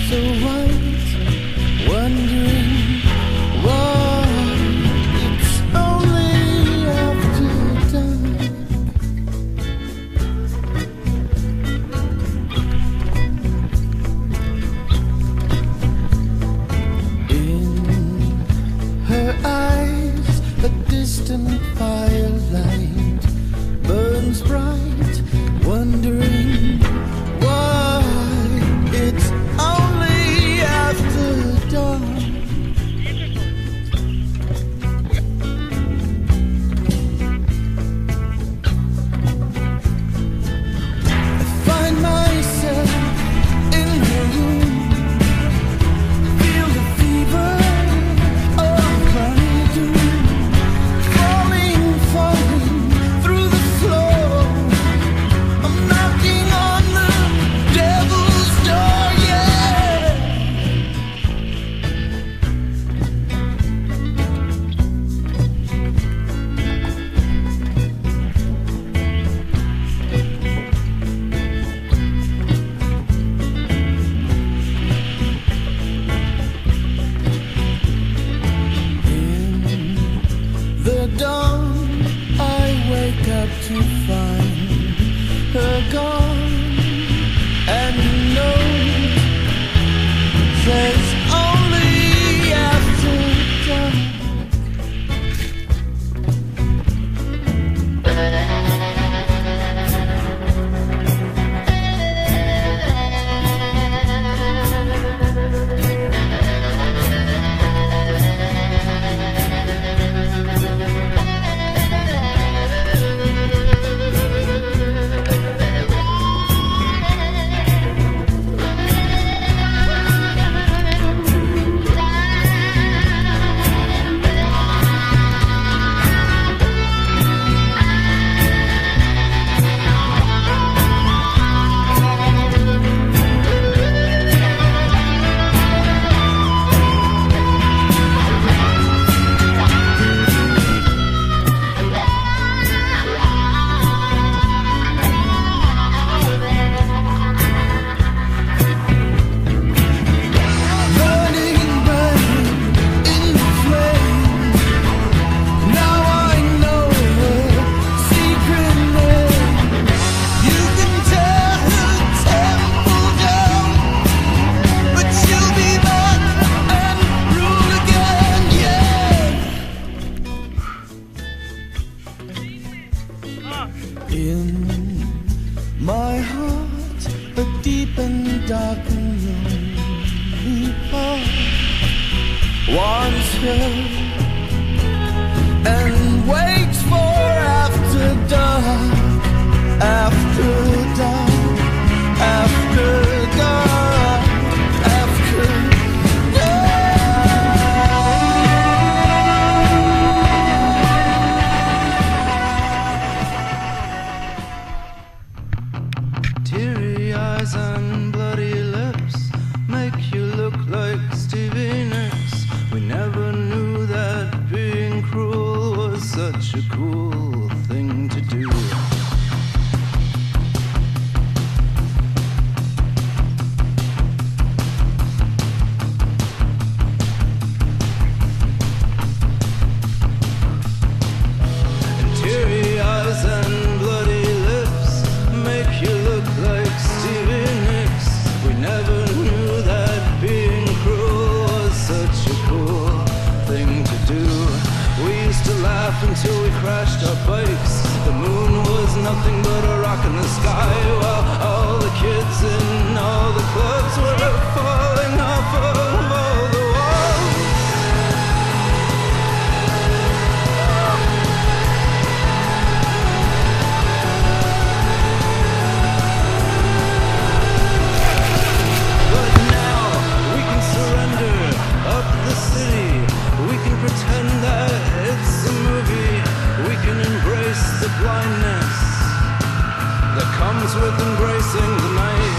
so white, wondering why it's only after dark. In her eyes, a distant firelight burns bright, wondering why it's only after dawn. I find myself in her room, feel the fever of my doom, falling through the floor. I'm knocking on the devil's door, yeah. In the dawn, I wake up to find her gone, and the note says only after dark. In my heart, a deep and dark and lonely heart wants her and waits for after dark, after dark, after dark, after Teary eyes and bloody lips make you look like Stevie Nicks. We never knew that being cruel was such a cool thing to do. And teary eyes and bloody lips make you look like Stevie Nicks. We never knew that being cruel was such a cool thing to do. We used to laugh until we crashed our bikes. The moon was nothing but a rock in the sky, while all the kids in all the clubs were falling off of all the walls. But now we can surrender up the city. We can pretend that it's a movie. We can embrace the blindness that comes with embracing the night.